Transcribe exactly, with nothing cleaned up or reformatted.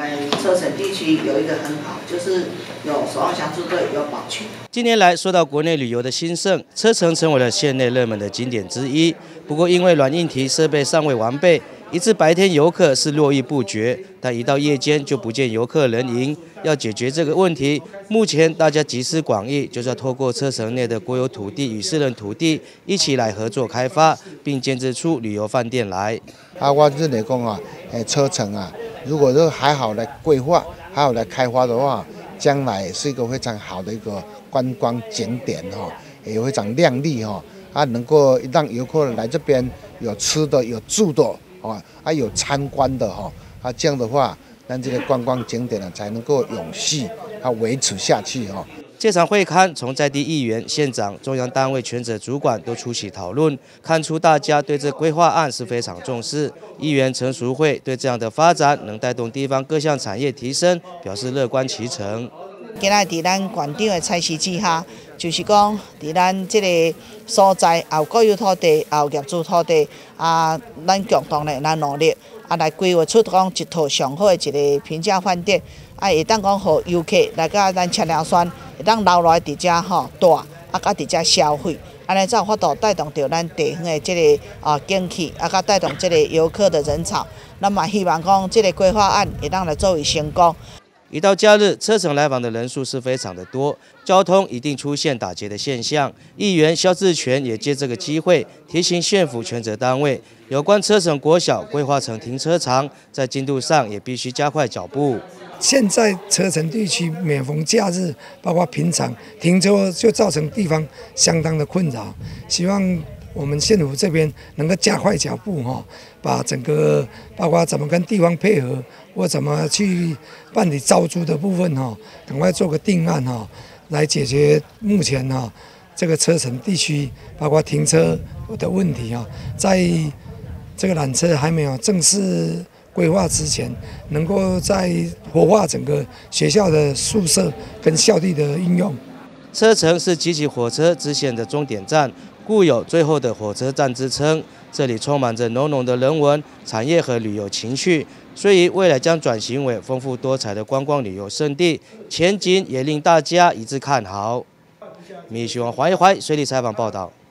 哎，车城地区有一个很好，就是有守望相助队，有保全。 近年来，受到国内旅游的兴盛，车城成为了县内热门的景点之一。不过，因为软硬体设备尚未完备，以致白天游客是络绎不绝，但一到夜间就不见游客人影。要解决这个问题，目前大家集思广益，就是要透过车城内的国有土地与私人土地一起来合作开发，并建制出旅游饭店来。 啊，我认为讲啊，诶，车城啊，如果说还好来规划，还好来开发的话，将来是一个非常好的一个观光景点哈，也非常亮丽哈，啊，能够让游客来这边有吃的、有住的，啊，还有参观的哈，啊，这样的话，让这个观光景点呢才能够永续啊维持下去哈。 这场会刊从在地议员、县长、中央单位权责主管都出席讨论，看出大家对这规划案是非常重视。议员陈淑慧对这样的发展能带动地方各项产业提升，表示乐观其成。 今仔伫咱县长的采取之下，就是讲伫咱这个所在，也有国有土地，也有业主土地，啊，咱共同来来努力，啊，来规划出讲一套上好的一个平价饭店，啊，会当讲互游客来到咱车寮县，会当留落伫遮吼住，啊，甲伫遮消费，安尼才有法度带动着咱地方的这个啊景气，啊，甲带动这个游客的人潮。那么希望讲这个规划案会当来作为成功。 一到假日，车城来访的人数是非常的多，交通一定出现打结的现象。议员萧志全也借这个机会提醒县府权责单位，有关车城国小规划成停车场，在进度上也必须加快脚步。 现在车城地区每逢假日，包括平常停车就造成地方相当的困扰，希望我们县府这边能够加快脚步哈，把整个包括怎么跟地方配合，或怎么去办理招租的部分哈，赶快做个定案哈，来解决目前哈这个车城地区包括停车的问题哈，在这个缆车还没有正式规划之前，能够在活化整个学校的宿舍跟校地的应用。 车城是集集火车支线的终点站，故有最后的火车站之称。这里充满着浓浓的人文、产业和旅游情趣，所以未来将转型为丰富多彩的观光旅游胜地，前景也令大家一致看好。米希望怀一怀水里采访报道。